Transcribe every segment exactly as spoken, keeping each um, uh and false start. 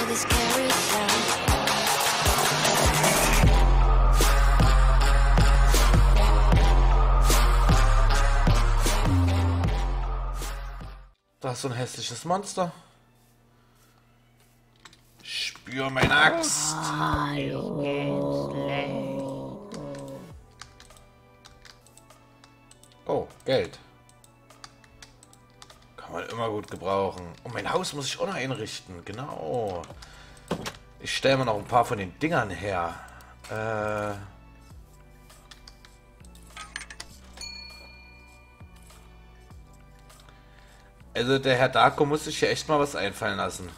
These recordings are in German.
this carousel. Da ist so ein hässliches Monster. Spür meine Axt. Oh, Geld. Kann man immer gut gebrauchen. Und mein Haus muss ich auch noch einrichten. Genau. Ich stelle mir noch ein paar von den Dingern her. Äh... Also der Herr Darko muss sich hier echt mal was einfallen lassen.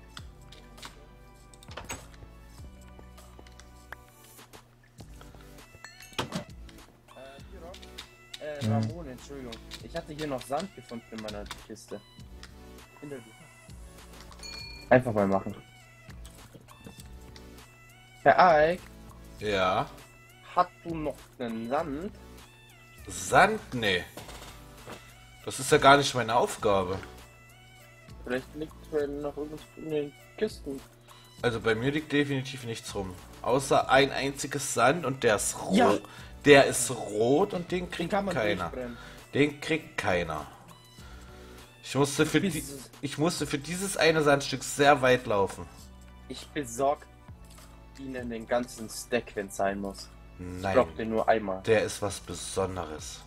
Äh, Ramon, Entschuldigung. Ich hatte hier noch Sand gefunden in meiner Kiste. Hinter dir. Einfach mal machen. Herr Ike, Ja. hast du noch einen Sand? Sand? Nee. Das ist ja gar nicht meine Aufgabe. Vielleicht liegt er noch irgendwas in den Kisten. Also bei mir liegt definitiv nichts rum. Außer ein einziges Sand und der ist rot. Ja. Der ist rot und den kriegt kann man keiner. durchbrennen. Den kriegt keiner. Ich musste für die, Bis- ich musste für dieses eine Sandstück sehr weit laufen. Ich besorg Ihnen den ganzen Stack, wenn es sein muss. Ich Nein, brauch den nur einmal. der ist was Besonderes.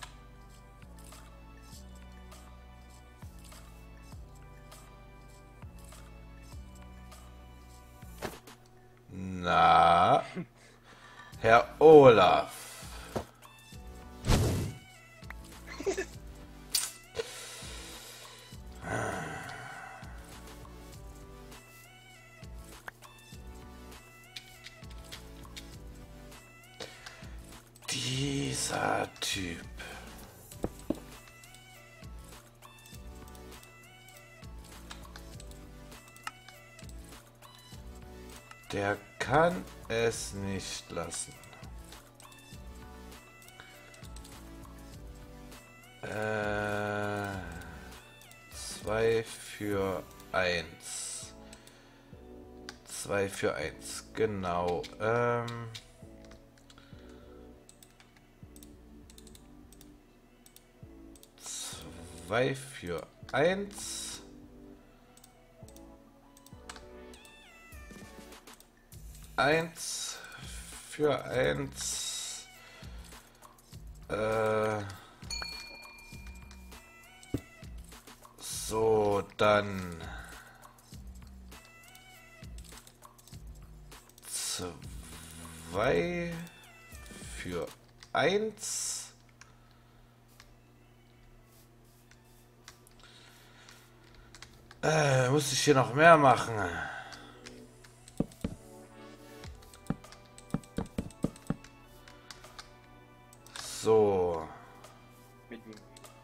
Na, Herr Olaf. Dieser Typ. Der kann es nicht lassen. Äh, zwei für eins. Zwei für eins, genau. Ähm, zwei für eins. Eins für eins. Äh, so, dann zwei für eins. Äh, muss ich hier noch mehr machen? So. Mit ihm.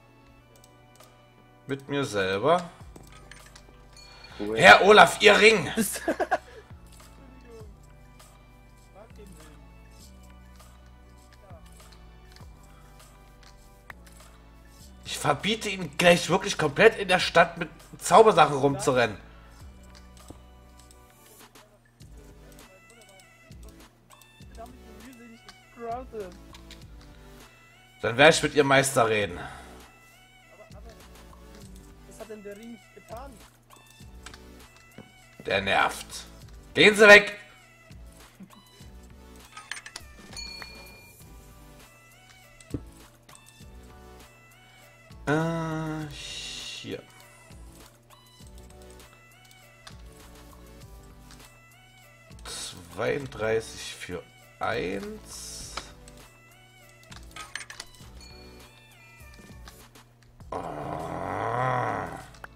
Mit mir selber. Cool. Herr Olaf, Ihr Ring! Ich verbiete Ihnen gleich wirklich komplett in der Stadt mit Zaubersachen rumzurennen. Dann werde ich mit Ihrem Meister reden. Was hat denn der Ring getan? Der nervt. Gehen Sie weg! Äh, hier. zweiunddreißig für eins. Ah.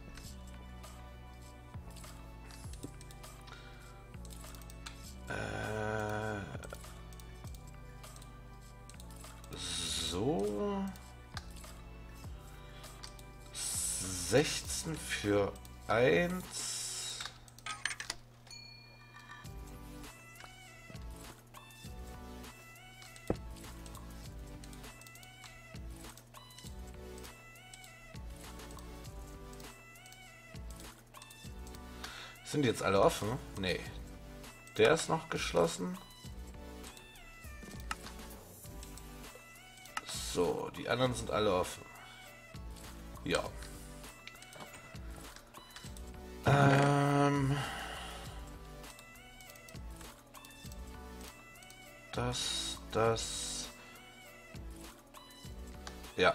Äh. So. sechzehn für eins. Sind die jetzt alle offen? Nee. Der ist noch geschlossen. So, die anderen sind alle offen. Ja. Ähm... Das, das... Ja.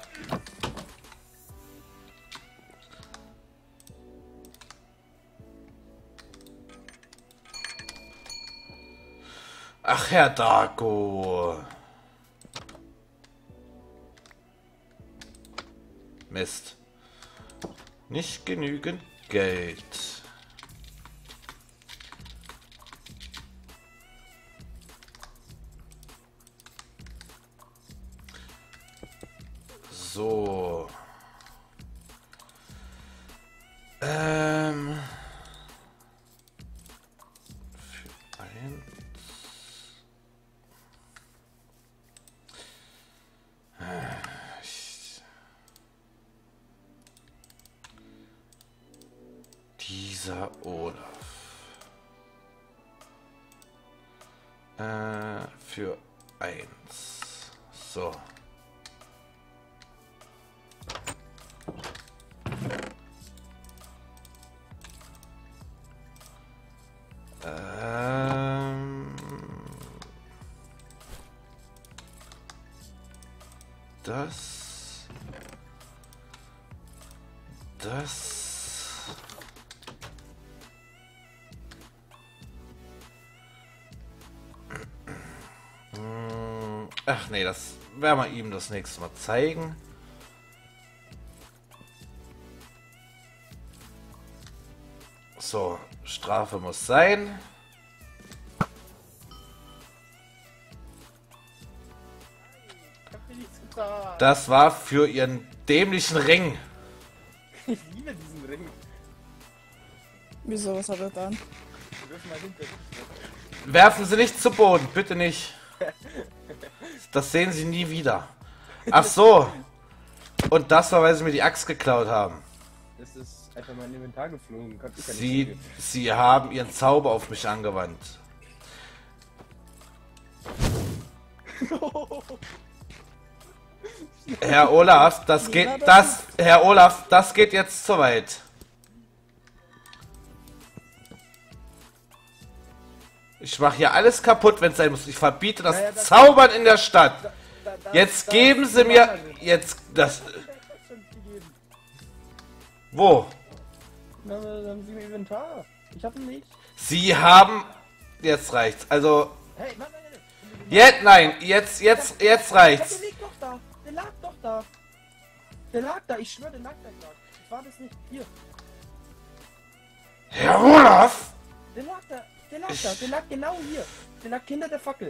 Ach, Herr Darko. Mist. Nicht genügend Geld. So. Ähm. Für ein. Ich, dieser Olaf. Äh, für eins. So. Ähm, das, das, Hm, ach nee, das werden wir ihm das nächste Mal zeigen. So, Strafe muss sein. Ich hab dir nichts getan. Das war für ihren dämlichen Ring. Ich liebe diesen Ring. Wieso, was hat er dann? Wir dürfen mal hinter dich. Werfen Sie nicht zu Boden, bitte nicht. Das sehen Sie nie wieder. Ach so. Und das war, weil Sie mir die Axt geklaut haben. Das ist einfach mein Inventar geflogen. Konnte ich ja nicht Sie, zugeben. Sie haben Ihren Zauber auf mich angewandt. Herr Olaf, das geht, das, Herr Olaf, das geht jetzt zu weit. Ich mache hier alles kaputt, wenn es sein muss. Ich verbiete das Naja, das- Zaubern in der Stadt. Da, da, da, Jetzt da- geben Sie da- mir, da- jetzt, das, Ich hab's schon gegeben. wo? Na, dann haben Sie im Inventar. Ich hab ihn nicht. Sie haben, jetzt reicht's. Also, Hey, nein, nein, nein. nein. jetzt, nein, jetzt, jetzt, jetzt Ja, reicht's. der liegt doch da. Der lag doch da. Der lag da. Ich schwöre, der lag da gerade. Ich war das nicht. Hier. Herr Olaf! Der lag da. Der lag Ich- da. Der lag genau hier. Der lag hinter der Fackel.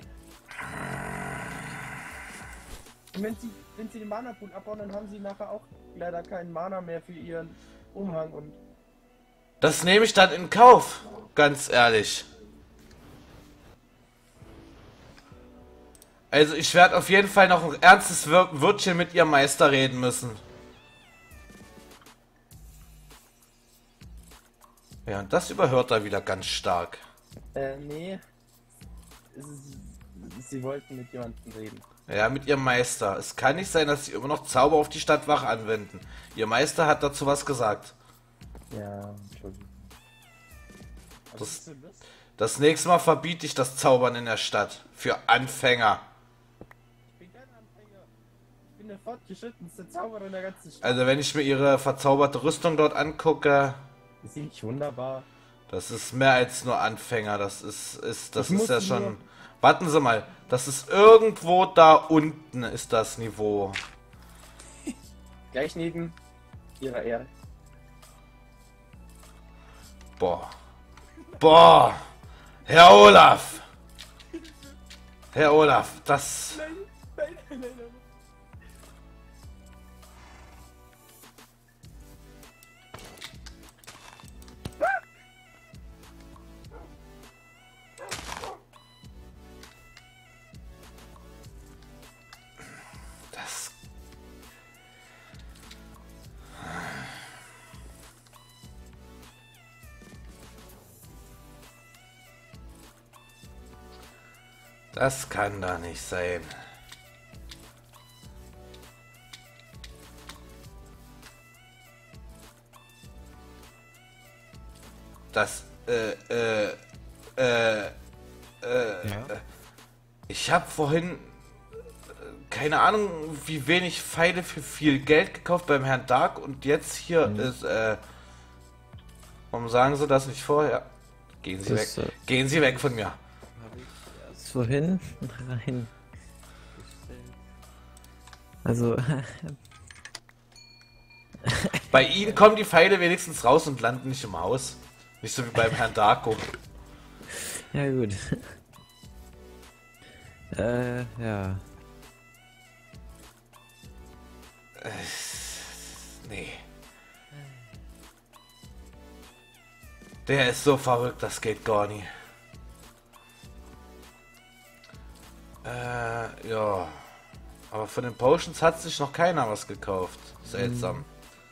Und wenn Sie, wenn Sie den Mana-Pool abbauen, dann haben Sie nachher auch leider keinen Mana mehr für Ihren Umhang und... Das nehme ich dann in Kauf, ganz ehrlich. Also ich werde auf jeden Fall noch ein ernstes Wir- Wörtchen mit Ihrem Meister reden müssen. Ja, und das überhört er wieder ganz stark. Äh, nee. Es ist, Sie wollten mit jemandem reden. Ja, mit Ihrem Meister. Es kann nicht sein, dass Sie immer noch Zauber auf die Stadtwache anwenden. Ihr Meister hat dazu was gesagt. Ja, Entschuldigung. Was Das- ist denn das? Das nächste Mal verbiete ich das Zaubern in der Stadt. Für Anfänger. Ich bin kein Anfänger. Ich bin der fortgeschrittenste Zauberer in der ganzen Stadt. Also wenn ich mir Ihre verzauberte Rüstung dort angucke, Ist sie nicht wunderbar? das ist mehr als nur Anfänger. Das ist, ist, das Ich ist muss ja nur- schon... Warten Sie mal. Das ist irgendwo da unten ist das Niveau. Gleich neben ihrer Ehre. Boah. Boah. Herr Olaf. Herr Olaf, das... Nein, nein, nein, nein, nein. Das... Das kann doch nicht sein. Das, äh, äh, äh, äh, Ja. ich habe vorhin, äh, keine Ahnung, wie wenig Pfeile für viel Geld gekauft beim Herrn Dark und jetzt hier Mhm. ist, äh, warum sagen Sie das nicht vorher? Gehen Sie Das, weg. äh, Gehen Sie weg von mir. Habe ich erst vorhin rein. Also, Bei Ihnen kommen die Pfeile wenigstens raus und landen nicht im Haus. Nicht so wie beim Herrn Darko. ja gut. äh, ja. Nee. Der ist so verrückt, das geht gar nicht. Äh, ja. Aber von den Potions hat sich noch keiner was gekauft. Seltsam.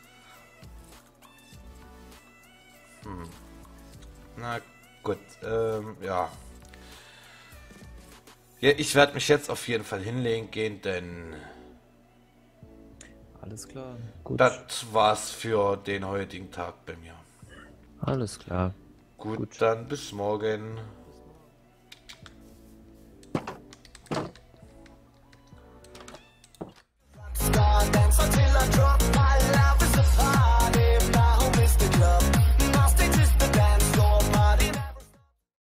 Hm. Na gut, ähm, ja. Ja, ich werde mich jetzt auf jeden Fall hinlegen gehen, denn Alles klar. Gut. das war's für den heutigen Tag bei mir. Alles klar. Gut, Gut. dann bis morgen. Star dance